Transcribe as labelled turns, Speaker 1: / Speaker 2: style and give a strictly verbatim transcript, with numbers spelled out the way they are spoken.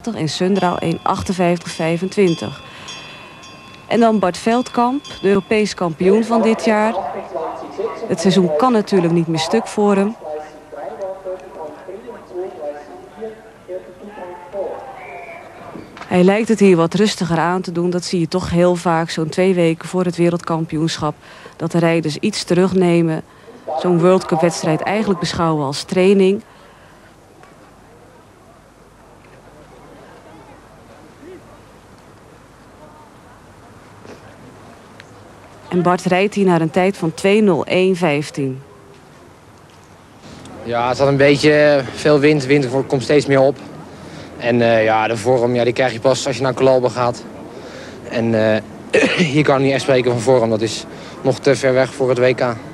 Speaker 1: en Sundraal één achtenvijftig vijfentwintig. En dan Bart Veldkamp, de Europees kampioen van dit jaar. Het seizoen kan natuurlijk niet meer stuk voor hem. Hij lijkt het hier wat rustiger aan te doen. Dat zie je toch heel vaak, zo'n twee weken voor het wereldkampioenschap. Dat de rijders iets terugnemen. Zo'n World Cup wedstrijd eigenlijk beschouwen als training. En Bart rijdt hier naar een tijd van twee nul één vijftien.
Speaker 2: Ja, het had een beetje veel wind. Wind komt steeds meer op. En uh, ja, de vorm ja, die krijg je pas als je naar Colalbo gaat. En uh, hier kan ik niet echt spreken van vorm. Dat is nog te ver weg voor het W K.